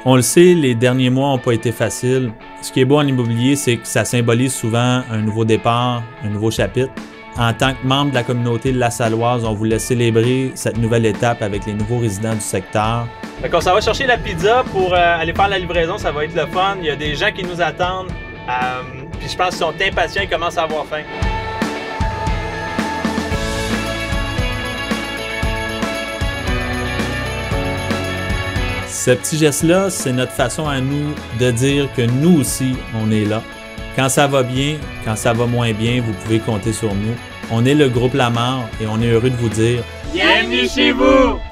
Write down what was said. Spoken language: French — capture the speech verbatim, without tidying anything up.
On le sait, les derniers mois n'ont pas été faciles. Ce qui est beau en immobilier, c'est que ça symbolise souvent un nouveau départ, un nouveau chapitre. En tant que membre de la communauté de La Saloise, on voulait célébrer cette nouvelle étape avec les nouveaux résidents du secteur. Fait qu'on s'en va chercher la pizza pour euh, aller faire la livraison, ça va être le fun. Il y a des gens qui nous attendent, euh, puis je pense qu'ils sont impatients, ils commencent à avoir faim. Ce petit geste-là, c'est notre façon à nous de dire que nous aussi, on est là. Quand ça va bien, quand ça va moins bien, vous pouvez compter sur nous. On est le groupe Lamarre et on est heureux de vous dire bienvenue chez vous!